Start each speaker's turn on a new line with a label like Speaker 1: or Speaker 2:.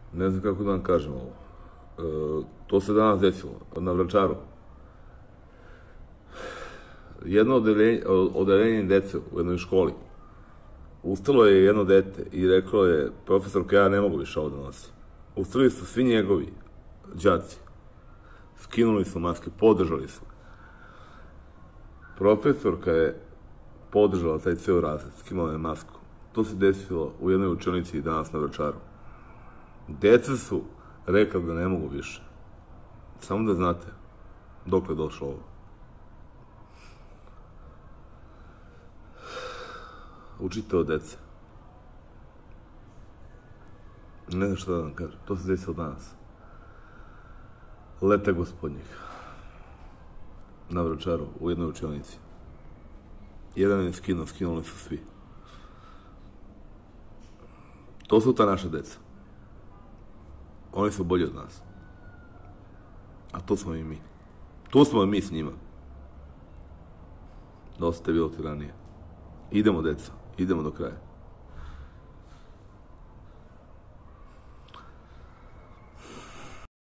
Speaker 1: Ne znam kako da vam kažem ovo. To se danas desilo, na Vračaru. Jedno odeljenje dece u jednoj školi. Ustalo je jedno dete i reklo je, profesorka, ja ne mogu više ovo da nosim. Ustali su svi njegovi đaci. Skinuli su maske, podržali su. Profesorka je podržala taj ceo razred, skinula je masku. To se desilo u jednoj učionici danas na Vračaru. Deca su rekli da ne mogu više. Samo da znate dokle je došlo ovo. Učite od dece. Ne znam šta da vam kažem. To se desilo danas. Leta gospodnjih. Na Vračaru, u jednoj učionici. Jedan je skinuo, skinuli su svi. To su ta naša deca. Oni su bolji od nas. A to smo i mi. Tu smo i mi s njima. Dosta je bilo tiranije. Idemo, deca. Idemo do kraja.